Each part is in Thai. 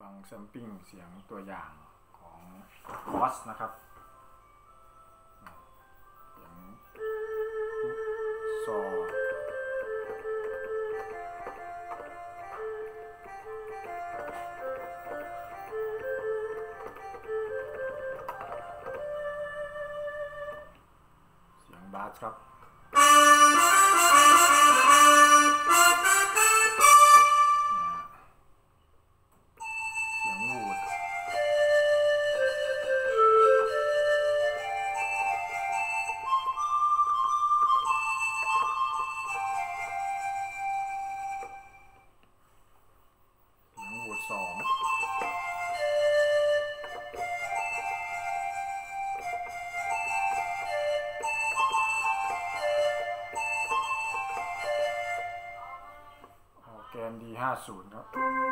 ฟังแซมปิ้งเสียงตัวอย่างของคอสนะครับเสียงซอเสียงบาสครับ2แกน D50 ครับ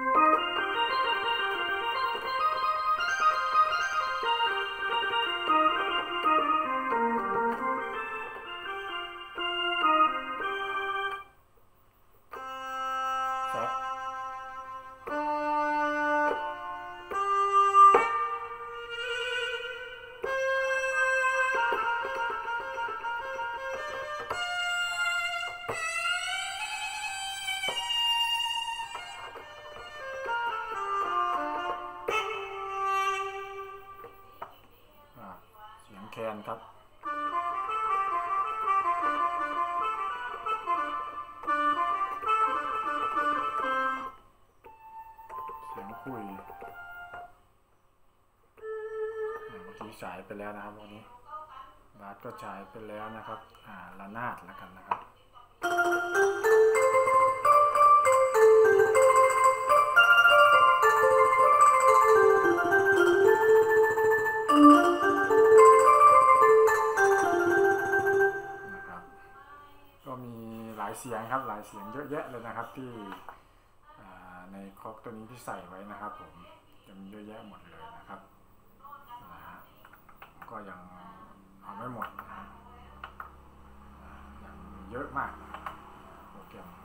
แซกเสียงแคนครับเสียงคุยเมื่อกี้ฉายไปแล้วนะครับวันนี้บาสก็ฉายไปแล้วนะครับระนาดแล้วกันนะครับก็มีหลายเสียงครับหลายเสียงเยอะแยะเลยนะครับที่ในคล็อกตัวนี้ที่ใส่ไว้นะครับผมจะมีเยอะแยะหมดเลยนะครับก็ยังเอาไม่หมดนะครับยังมีเยอะมากโปรแกรม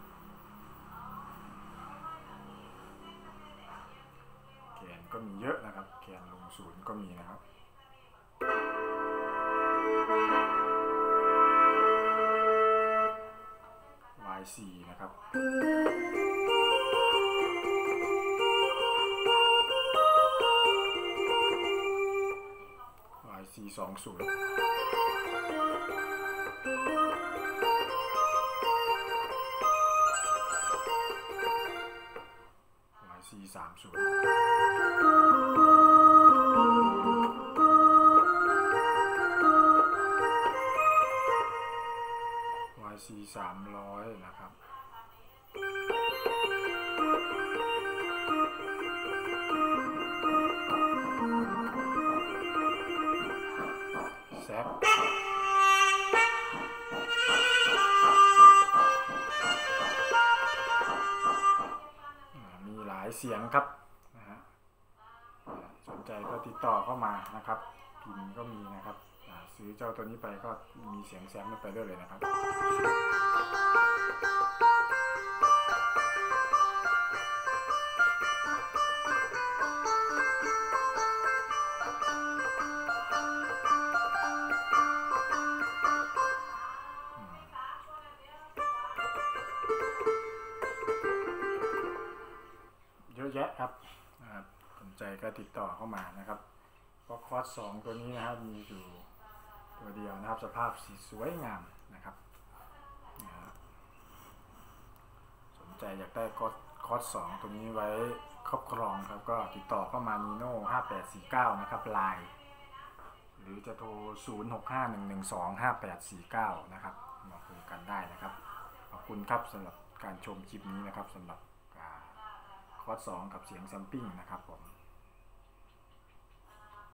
แกนก็มีเยอะนะครับแกนลงศูนย์ก็มีนะครับY4 นะครับY420 Y430 Y430 นะครับแซกมีหลายเสียงครับนะฮะสนใจก็ติดต่อเข้ามานะครับพิมพ์ก็มีนะครับซื้อเจ้าตัวนี้ไปก็มีเสียงแซมไปด้วยเลยนะครับเยอะแยะครับสนใจก็ติดต่อเข้ามานะครับเพราะคอร์ส2ตัวนี้นะครับมีอยู่ตัวเดียวนะครับสภาพสีสวยงามนะครับสนใจอยากได้คอร์ส2ตัวนี้ไว้ครอบครองครับก็ติดต่อเข้ามานีโน่5849นะครับไลน์หรือจะโทร0651125849นะครับมาคุยกันได้นะครับขอบคุณครับสำหรับการชมคลิปนี้นะครับสำหรับคอร์ส2กับเสียงแซมปิ้งนะครับผม